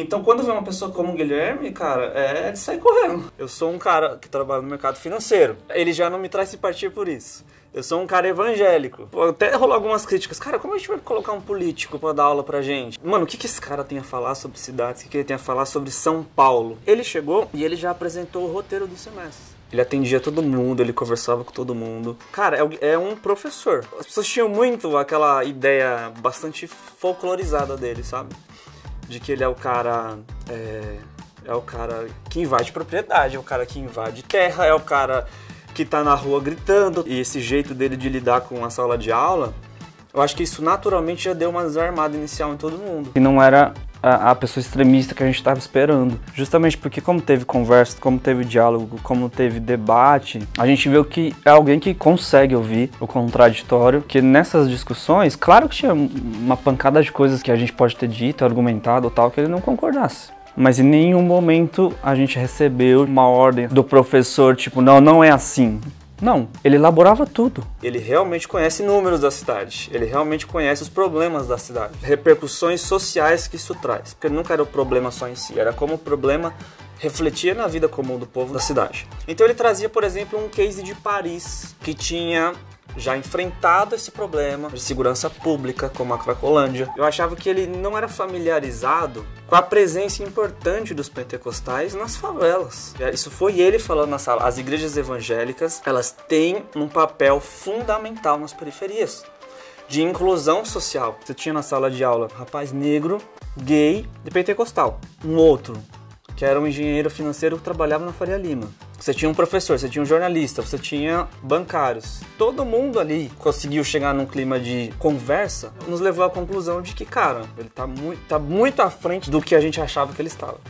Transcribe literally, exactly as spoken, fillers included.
Então quando vem uma pessoa como o Guilherme, cara, é de sair correndo. Eu sou um cara que trabalha no mercado financeiro. Ele já não me traz simpatia por isso. Eu sou um cara evangélico. Pô, até rolou algumas críticas. Cara, como a gente vai colocar um político pra dar aula pra gente? Mano, o que que esse cara tem a falar sobre cidades? O que que ele tem a falar sobre São Paulo? Ele chegou e ele já apresentou o roteiro do semestre. Ele atendia todo mundo, ele conversava com todo mundo. Cara, é, é um professor. As pessoas tinham muito aquela ideia bastante folclorizada dele, sabe? De que ele é o cara... É, é o cara que invade propriedade, é o cara que invade terra, é o cara... que tá na rua gritando, e esse jeito dele de lidar com a sala de aula, eu acho que isso naturalmente já deu uma desarmada inicial em todo mundo. E não era a, a pessoa extremista que a gente estava esperando. Justamente porque como teve conversa, como teve diálogo, como teve debate, a gente viu que é alguém que consegue ouvir o contraditório, que nessas discussões, claro que tinha uma pancada de coisas que a gente pode ter dito, argumentado ou tal, que ele não concordasse. Mas em nenhum momento a gente recebeu uma ordem do professor, tipo, não, não é assim. Não, ele elaborava tudo. Ele realmente conhece números da cidade, ele realmente conhece os problemas da cidade, repercussões sociais que isso traz. Porque nunca era o problema só em si, era como o problema refletia na vida comum do povo da cidade. Então ele trazia, por exemplo, um case de Paris, que tinha... já enfrentado esse problema de segurança pública, como a Cracolândia. Eu achava que ele não era familiarizado com a presença importante dos pentecostais nas favelas. Isso foi ele falando na sala. As igrejas evangélicas, elas têm um papel fundamental nas periferias, de inclusão social. Você tinha na sala de aula rapaz negro, gay e pentecostal. Um outro, que era um engenheiro financeiro que trabalhava na Faria Lima. Você tinha um professor, você tinha um jornalista, você tinha bancários. Todo mundo ali conseguiu chegar num clima de conversa, nos levou à conclusão de que, cara, ele tá muito, tá muito à frente do que a gente achava que ele estava.